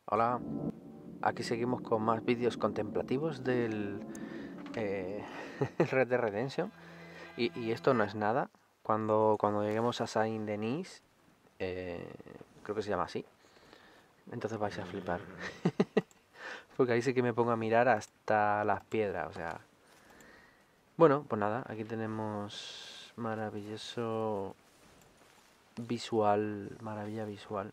Hola, aquí seguimos con más vídeos contemplativos del eh, Red Dead Redemption y esto no es nada. Cuando lleguemos a Saint Denis, eh, creo que se llama así, entonces vais a flipar. Porque ahí sí que me pongo a mirar hasta las piedras, o sea... Bueno, pues nada, aquí tenemos maravilloso visual, maravilla visual.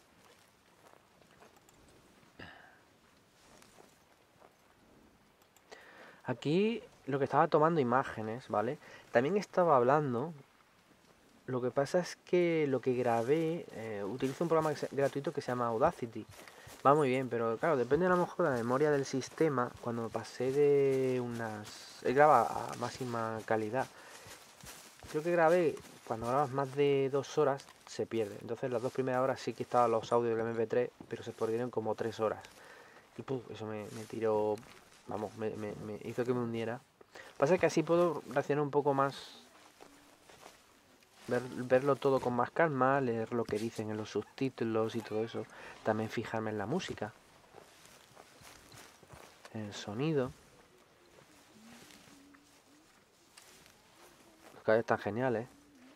Aquí lo que estaba tomando imágenes, ¿vale? También estaba hablando. Lo que pasa es que lo que grabé, utilizo un programa gratuito que se llama Audacity. Va muy bien, pero claro, depende a lo mejor de la memoria del sistema. Cuando pasé de unas... Él graba a máxima calidad. Creo que grabé, cuando grabas más de 2 horas, se pierde. Entonces las 2 primeras horas sí que estaban los audios del MP3, pero se perdieron como 3 horas. Y eso me tiró... Vamos, me hizo que me hundiera. Pasa que así puedo reaccionar un poco más, verlo todo con más calma, leer lo que dicen en los subtítulos y todo eso. También fijarme en la música, en el sonido. Los cables están geniales.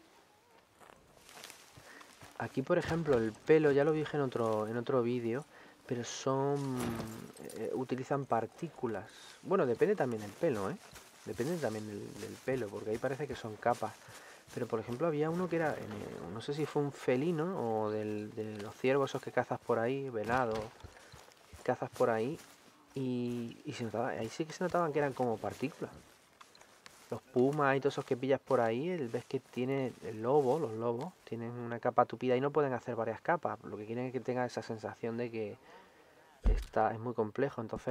Aquí, por ejemplo, el pelo, ya lo dije en otro vídeo, pero utilizan partículas. Bueno, depende también del pelo, ¿eh? Depende también del pelo, porque ahí parece que son capas. Pero, por ejemplo, había uno que era, no sé si fue un felino o de los ciervos esos que cazas por ahí, venado, cazas por ahí, y se notaba, ahí sí que se notaban que eran como partículas. Los pumas y todos esos que pillas por ahí, ves que tiene los lobos, tienen una capa tupida y no pueden hacer varias capas. Lo que quieren es que tenga esa sensación de que es muy complejo, entonces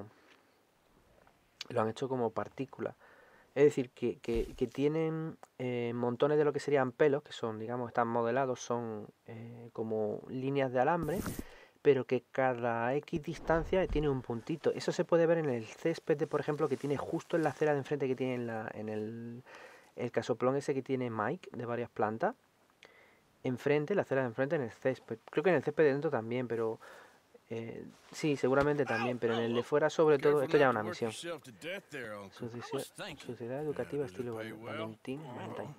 lo han hecho como partículas. Es decir, que tienen montones de lo que serían pelos, que son, digamos, están modelados, son como líneas de alambre, pero que cada X distancia tiene un puntito. Eso se puede ver en el césped, por ejemplo, que tiene justo en la acera de enfrente que tiene en el casoplón ese que tiene Mike, de varias plantas. Enfrente, la acera de enfrente en el césped. Creo que en el césped de dentro también, pero... sí, seguramente también, pero en el de fuera sobre todo, esto ya es una misión. Sociedad, Sociedad Educativa estilo Valentín, Valentine.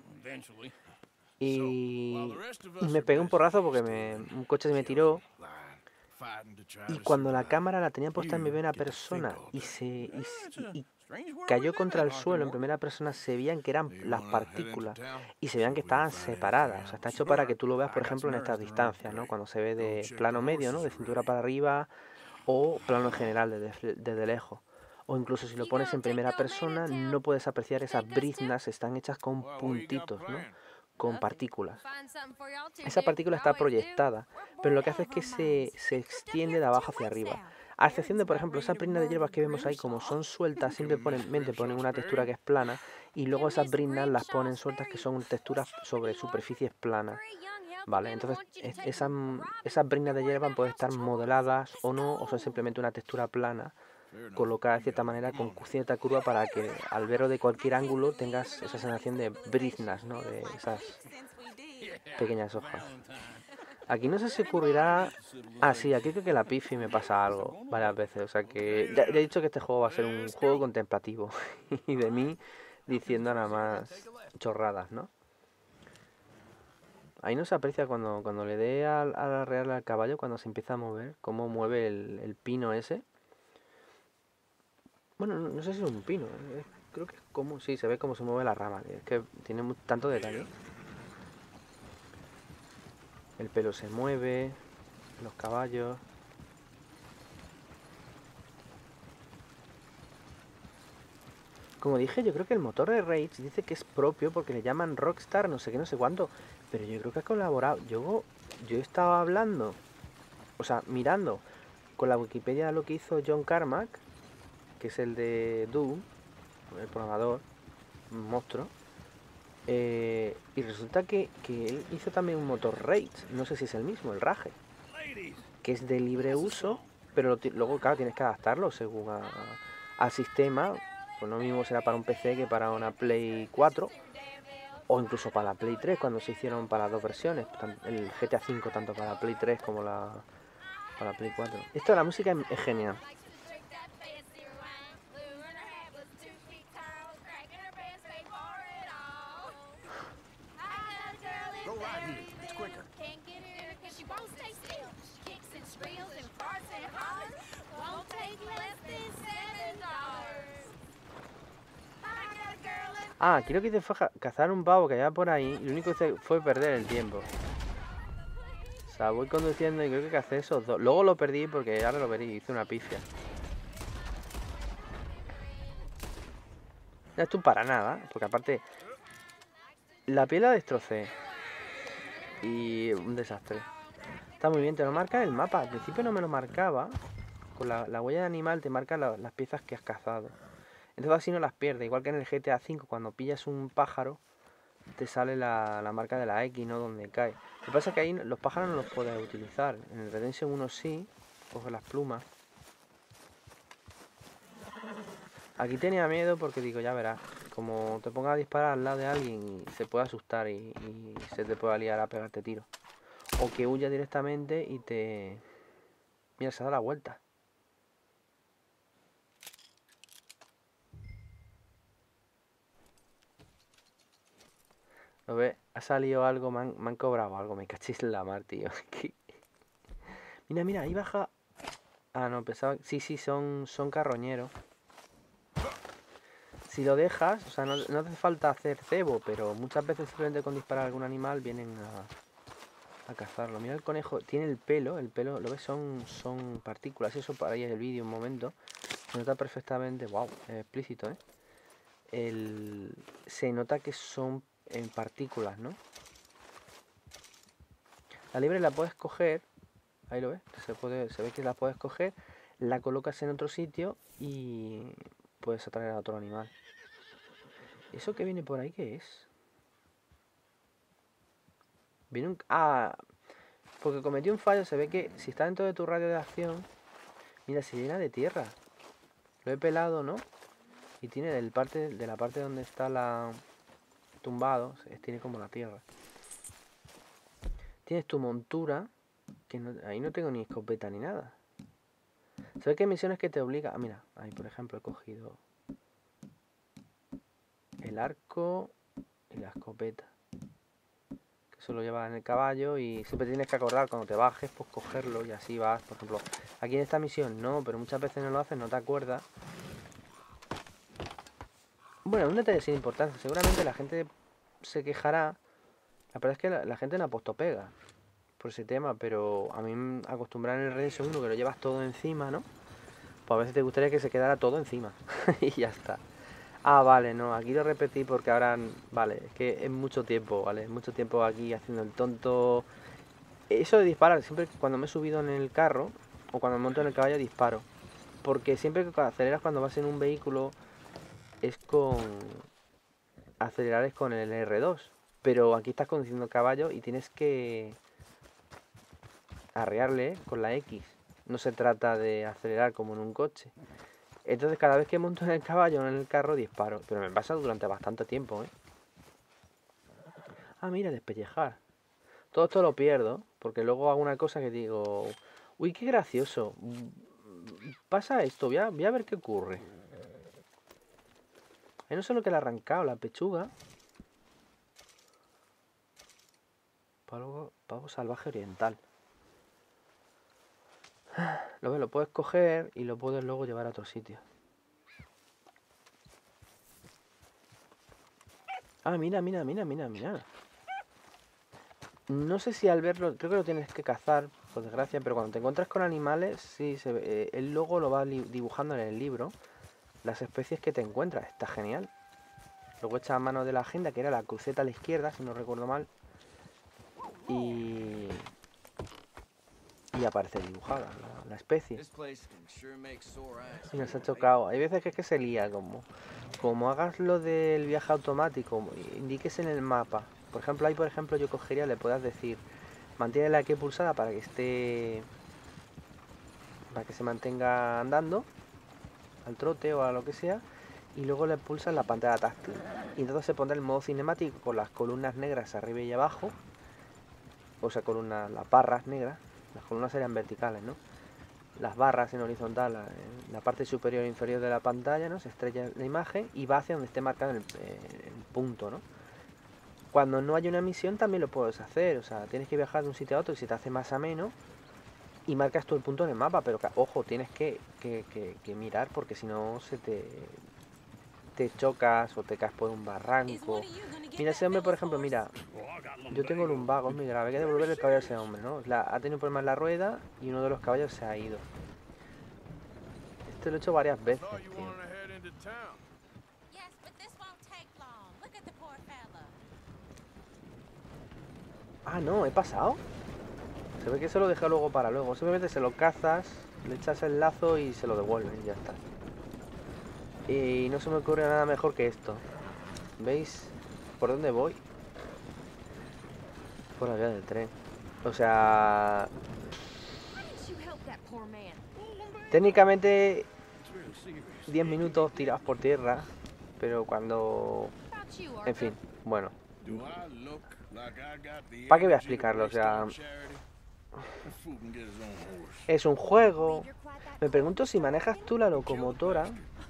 Y me pegué un porrazo porque un coche se me tiró. Y cuando la cámara la tenía puesta en primera persona y cayó contra el suelo en primera persona, se veían que eran las partículas y se veían que estaban separadas. O sea, está hecho para que tú lo veas, por ejemplo, en estas distancias, ¿no? Cuando se ve de plano medio, ¿no? De cintura para arriba o plano general desde lejos. O incluso si lo pones en primera persona, no puedes apreciar esas briznas, están hechas con puntitos, ¿no? Con partículas. Esa partícula está proyectada, pero lo que hace es que se extiende de abajo hacia arriba. A excepción de, por ejemplo, esas briznas de hierbas que vemos ahí, como son sueltas, simplemente ponen una textura que es plana y luego esas briznas las ponen sueltas que son texturas sobre superficies planas. ¿Vale? Entonces, esas briznas de hierba pueden estar modeladas o no, o son simplemente una textura plana, colocada de cierta manera con cierta curva para que al verlo de cualquier ángulo tengas esa sensación de briznas, ¿no? De esas pequeñas hojas. Aquí no sé si ocurrirá... Ah, sí, aquí creo que la Pifi me pasa algo varias veces. O sea que ya he dicho que este juego va a ser un juego contemplativo. Y de mí diciendo nada más chorradas, ¿no? Ahí no se aprecia cuando le dé a la real al caballo, cuando se empieza a mover, cómo mueve el pino ese. Bueno, no sé si es un pino, creo que es como... Sí, se ve cómo se mueve la rama, es que tiene tanto detalle. El pelo se mueve, los caballos... Como dije, yo creo que el motor de Rage dice que es propio porque le llaman Rockstar, no sé qué, no sé cuánto. Pero yo creo que ha colaborado. Yo estaba hablando, o sea, mirando con la Wikipedia lo que hizo John Carmack, que es el de Doom, el programador, un monstruo. Y resulta que él hizo también un motor Rage, no sé si es el mismo, el Rage, que es de libre uso, pero luego, claro, tienes que adaptarlo según al sistema. Pues lo mismo será para un PC que para una Play 4 o incluso para la Play 3 cuando se hicieron para las dos versiones, el GTA V tanto para la Play 3 como para la Play 4. Esto, la música es genial. Ah, creo que hice fue cazar un pavo que había por ahí y lo único que hice fue perder el tiempo. O sea, voy conduciendo y creo que cacé esos dos. Luego lo perdí porque ahora lo verí, hice una pifia. No esto para nada, porque aparte la piel la destrocé. Y un desastre. Está muy bien, te lo marca el mapa. Al principio no me lo marcaba. Con la huella de animal te marca las piezas que has cazado. Entonces así no las pierdes. Igual que en el GTA V, cuando pillas un pájaro, te sale la marca de la X, ¿no? Donde cae. Lo que pasa es que ahí los pájaros no los puedes utilizar. En el Redemption 1 sí, coges las plumas. Aquí tenía miedo porque digo, ya verás, como te pongas a disparar al lado de alguien y se puede asustar y se te puede liar a pegarte tiro. O que huya directamente y te... Mira, se da la vuelta. ¿Lo ves? Ha salido algo, me han cobrado algo, me cachis en la mar, tío. Mira, mira, ahí baja... Ah, no, pensaba... Sí, son carroñeros. Si lo dejas, o sea, no hace falta hacer cebo, pero muchas veces simplemente con disparar a algún animal vienen a cazarlo. Mira el conejo, tiene el pelo, ¿lo ves? Son partículas, eso para ahí en el vídeo un momento. Se nota perfectamente, wow, es explícito, ¿eh? Se nota que son en partículas, ¿no? La liebre la puedes coger, ahí lo ves, se ve que la puedes coger, la colocas en otro sitio y puedes atraer a otro animal. ¿Eso que viene por ahí qué es? Viene un... Ah, porque cometí un fallo, se ve que si está dentro de tu radio de acción, mira, se llena de tierra. Lo he pelado, ¿no? Y tiene de la parte donde está la tumbado, tiene como la tierra. Tienes tu montura, que ahí no tengo ni escopeta ni nada. Se ve que hay misiones que te obligan... Ah, mira, ahí por ejemplo he cogido el arco y la escopeta. Que eso lo llevas en el caballo y siempre tienes que acordar cuando te bajes, pues cogerlo y así vas. Por ejemplo, aquí en esta misión no, pero muchas veces no lo haces, no te acuerdas. Bueno, un detalle sin importancia. Seguramente la gente se quejará. La verdad es que la gente no ha puesto pega por ese tema, pero a mí acostumbrar en el Redemption 1 que lo llevas todo encima, ¿no? Pues a veces te gustaría que se quedara todo encima y ya está. Ah, vale, no, aquí lo repetí porque ahora, vale, es que es mucho tiempo, ¿vale? Es mucho tiempo aquí haciendo el tonto. Eso de disparar, siempre que cuando me he subido en el carro o cuando me monto en el caballo disparo. Porque siempre que aceleras cuando vas en un vehículo es con... Acelerar es con el R2. Pero aquí estás conduciendo caballo y tienes que arrearle con la X. No se trata de acelerar como en un coche. Entonces cada vez que monto en el caballo o en el carro disparo. Pero me pasa durante bastante tiempo, ¿eh? Ah, mira, despellejar. Todo esto lo pierdo porque luego hago una cosa que digo... Uy, qué gracioso. Pasa esto, voy a ver qué ocurre. Ahí no sé lo que le ha arrancado, la pechuga. Pavo salvaje oriental. Lo ves, lo puedes coger y lo puedes luego llevar a otro sitio. Ah, mira, mira, mira, mira, mira. No sé si al verlo, creo que lo tienes que cazar, por desgracia, pero cuando te encuentras con animales, sí, él luego lo va dibujando en el libro, las especies que te encuentras. Está genial. Luego echa a mano de la agenda, que era la cruceta a la izquierda, si no recuerdo mal. Y aparece dibujada la especie. Y nos ha chocado. Hay veces que es que se lía, como hagas lo del viaje automático, indiques en el mapa. Por ejemplo, ahí yo cogería, le puedas decir, mantiene la Q pulsada para que se mantenga andando al trote o a lo que sea, y luego le pulsas la pantalla táctil. Y entonces se pondrá el modo cinemático con las columnas negras arriba y abajo, o sea, las barras negras, las columnas serían verticales, ¿no? Las barras en horizontal, en la parte superior e inferior de la pantalla, ¿no? Se estrella la imagen y va hacia donde esté marcado el punto, ¿no? Cuando no hay una misión también lo puedes hacer, o sea, tienes que viajar de un sitio a otro y se te hace más ameno y marcas todo el punto en el mapa, pero ojo, tienes que mirar porque si no te chocas o te caes por un barranco. Mira, ese hombre, por ejemplo, mira, yo tengo lumbagos, mira, había que devolver el caballo a ese hombre, ¿no? Ha tenido problemas en la rueda y uno de los caballos se ha ido. Esto lo he hecho varias veces, tío. Ah, no, he pasado. Se ve que se lo deja luego para luego. Simplemente se lo cazas, le echas el lazo y se lo devuelven y ya está. Y no se me ocurre nada mejor que esto. ¿Veis por dónde voy? Por la vía del tren. O sea... técnicamente 10 minutos tirados por tierra. Pero cuando... en fin, bueno. ¿Para qué voy a explicarlo? O sea... es un juego. Me pregunto si manejas tú la locomotora.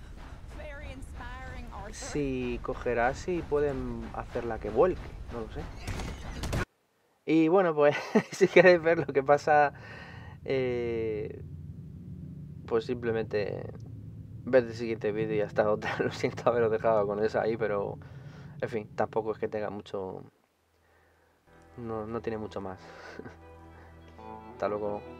Si cogerás y pueden hacerla que vuelque. No lo sé. Y bueno, pues si queréis ver lo que pasa, pues simplemente ver el siguiente vídeo y ya está. Lo siento haberos dejado con eso ahí, pero en fin, tampoco es que tenga mucho... no tiene mucho más. Hasta luego.